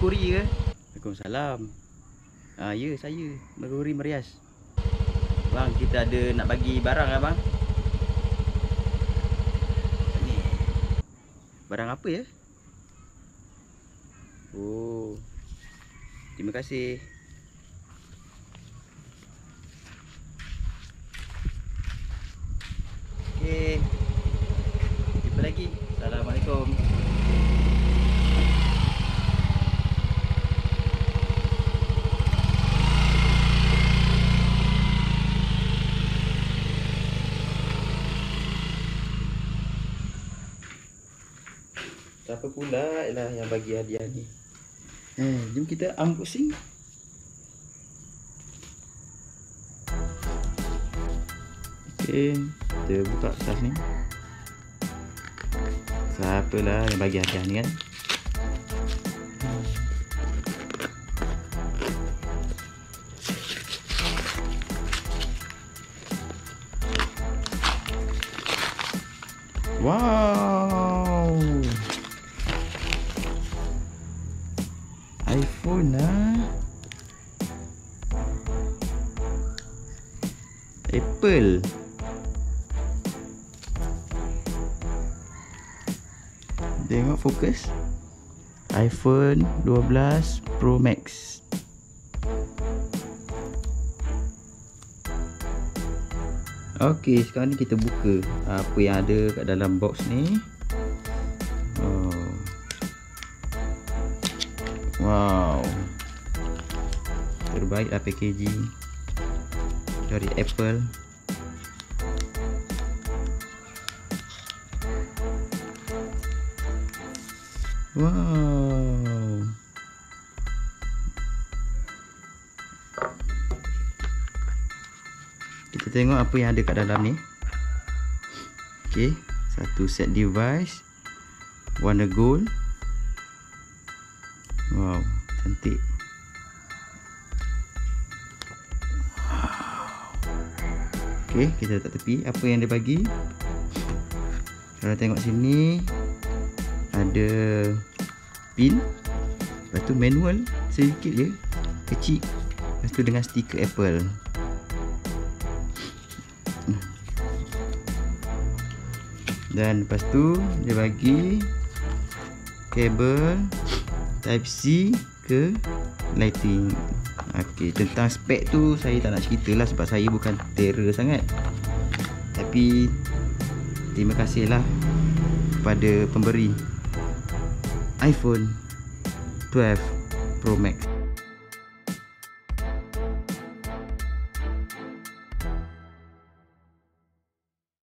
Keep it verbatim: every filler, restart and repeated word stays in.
Meruri ke? Waalaikumsalam. Ah, ya, saya Meruri Merias. Bang, kita ada nak bagi barang lah bang. Ni. Barang apa ya? Oh. Terima kasih. Okey. Jumpa lagi. Assalamualaikum. Siapa pula lah yang bagi hadiah ni? Eh, jom kita unboxing. Okey, kita buka tas ni. Siapalah yang bagi hadiah ni kan? Wow. iPhone lah. Apple. Tengok fokus. iPhone dua belas Pro Max. Okey, sekarang ni kita buka apa yang ada kat dalam box ni. Oh. Wow. Terbaiklah packaging dari Apple. Wow. Kita tengok apa yang ada kat dalam ni. Okey, satu set device warna gold. Wow, cantik. Okey, kita letak tepi. Apa yang dia bagi? Kalau tengok sini ada pin. Lepas tu manual sedikit je, kecil. Lepas tu dengan stiker Apple. Dan lepas tu dia bagi kabel Type C ke lighting. Okey, tentang spek tu saya tak nak cerita lah sebab saya bukan terror sangat. Tapi terima kasihlah kepada pemberi iPhone twelve Pro Max.